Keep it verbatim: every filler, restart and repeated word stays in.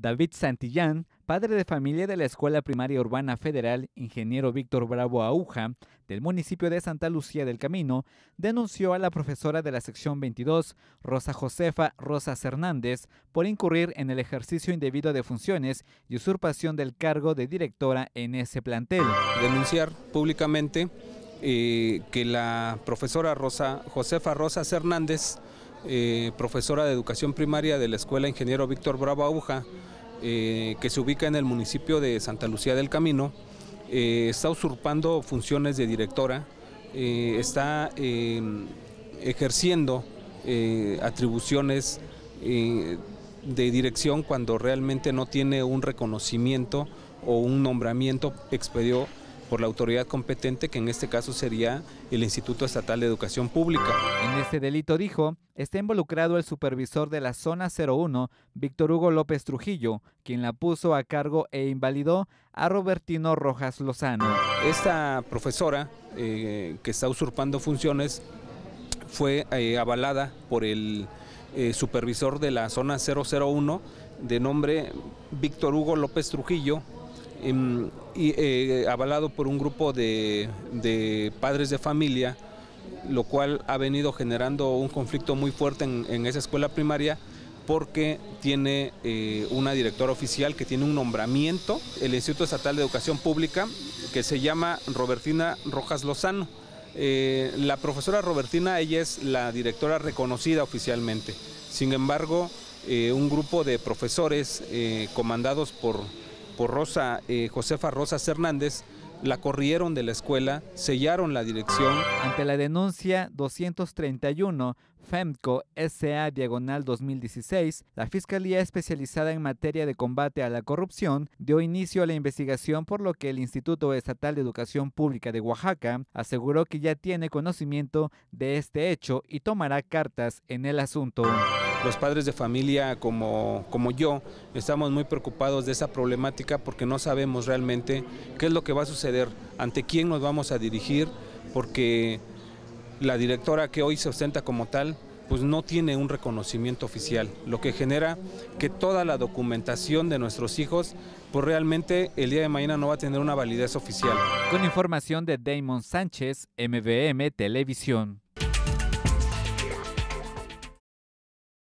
David Santillán, padre de familia de la Escuela Primaria Urbana Federal, ingeniero Víctor Bravo Aúja, del municipio de Santa Lucía del Camino, denunció a la profesora de la sección veintidós, Rosa Josefa Rosas Hernández, por incurrir en el ejercicio indebido de funciones y usurpación del cargo de directora en ese plantel. Denunciar públicamente eh, que la profesora Rosa Josefa Rosas Hernández, Eh, profesora de educación primaria de la Escuela Ingeniero Víctor Bravo Aúja, eh, que se ubica en el municipio de Santa Lucía del Camino, eh, está usurpando funciones de directora, eh, está eh, ejerciendo eh, atribuciones eh, de dirección cuando realmente no tiene un reconocimiento o un nombramiento expedido por la autoridad competente, que en este caso sería el Instituto Estatal de Educación Pública. En este delito, dijo, está involucrado el supervisor de la zona cero uno, Víctor Hugo López Trujillo, quien la puso a cargo e invalidó a Robertino Rojas Lozano. Esta profesora eh, que está usurpando funciones fue eh, avalada por el eh, supervisor de la zona cero cero uno, de nombre Víctor Hugo López Trujillo, y eh, avalado por un grupo de, de padres de familia, lo cual ha venido generando un conflicto muy fuerte en, en esa escuela primaria, porque tiene eh, una directora oficial que tiene un nombramiento, el Instituto Estatal de Educación Pública, que se llama Robertina Rojas Lozano. Eh, la profesora Robertina, ella es la directora reconocida oficialmente. Sin embargo, eh, un grupo de profesores eh, comandados por por Rosa eh, Josefa Rosas Hernández, la corrieron de la escuela, sellaron la dirección. Ante la denuncia doscientos treinta y uno FEMCO S A diagonal dos mil dieciséis, la Fiscalía Especializada en Materia de Combate a la Corrupción dio inicio a la investigación, por lo que el Instituto Estatal de Educación Pública de Oaxaca aseguró que ya tiene conocimiento de este hecho y tomará cartas en el asunto. Los padres de familia como, como yo estamos muy preocupados de esa problemática, porque no sabemos realmente qué es lo que va a suceder, ante quién nos vamos a dirigir, porque la directora que hoy se ostenta como tal pues no tiene un reconocimiento oficial, lo que genera que toda la documentación de nuestros hijos pues realmente el día de mañana no va a tener una validez oficial. Con información de Damon Sánchez, M V M Televisión.